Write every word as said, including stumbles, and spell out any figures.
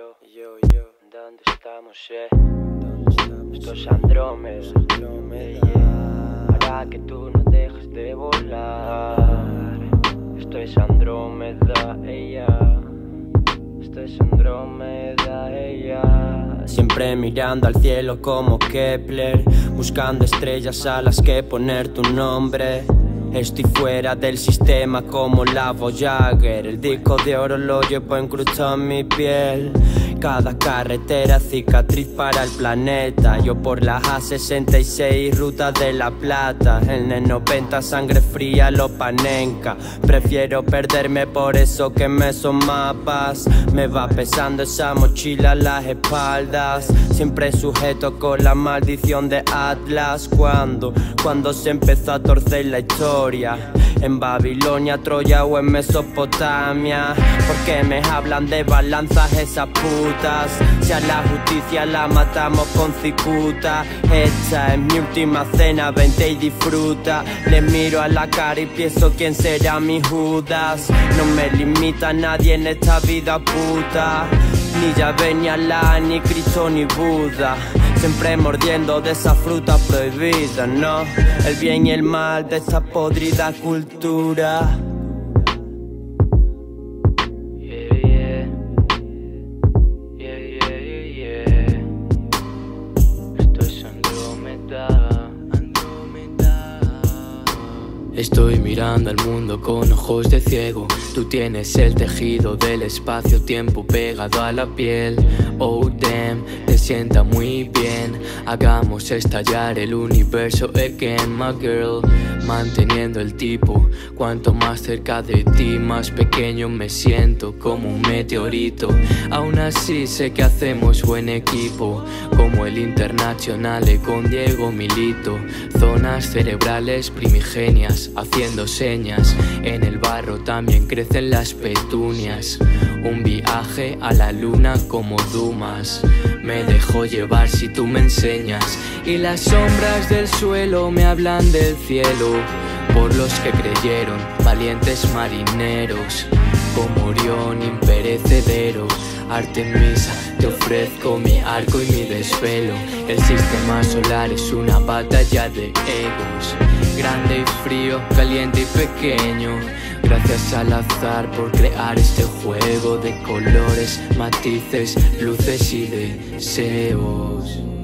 yo, yo, yo, ¿dónde estamos, eh? ¿dónde estamos? Esto es Andrómeda, Andrómeda. para que tú no dejes de volar. Esto es Andrómeda, ella. Esto es Andrómeda, ella. Siempre mirando al cielo como Kepler, buscando estrellas a las que poner tu nombre. Estoy fuera del sistema como la Voyager. El disco de oro lo llevo incrustado en mi piel. Cada carretera cicatriz para el planeta. Yo por la A sesenta y seis, ruta de la plata. En el noventa sangre fría, lo panenca. Prefiero perderme, por eso que me son mapas. Me va pesando esa mochila a las espaldas. Siempre sujeto con la maldición de Atlas. Cuando, cuando se empezó a torcer la historia, en Babilonia, Troya o en Mesopotamia. Porque me hablan de balanzas esas putas. Si a la justicia la matamos con cicuta. Esta es mi última cena, vente y disfruta. Le miro a la cara y pienso quién será mi Judas. No me limita nadie en esta vida puta. Ni Yahvé, ni Alá, ni Cristo, ni Buda. Siempre mordiendo de esa fruta prohibida, ¿no? El bien y el mal de esta podrida cultura. Yeah, yeah. Yeah, yeah, yeah, yeah. Esto es Andrómeda, Andrómeda. Estoy mirando al mundo con ojos de ciego. Tú tienes el tejido del espacio-tiempo pegado a la piel. Oh damn, te sienta muy bien. Hagamos estallar el universo again, my girl. Manteniendo el tipo, cuanto más cerca de ti, más pequeño me siento, como un meteorito. Aún así sé que hacemos buen equipo, como el Internacional con Diego Milito. Zonas cerebrales primigenias, haciendo señas. En el barro también crecen las petunias. Un viaje a la luna como Dumas. Me dejo llevar si tú me enseñas. Y las sombras del suelo me hablan del cielo. Por los que creyeron, valientes marineros. Como Orión imperecedero. Artemisa, te ofrezco mi arco y mi desvelo. El sistema solar es una batalla de egos. Grande y frío, caliente y pequeño. Gracias al azar por crear este juego de colores, matices, luces y deseos.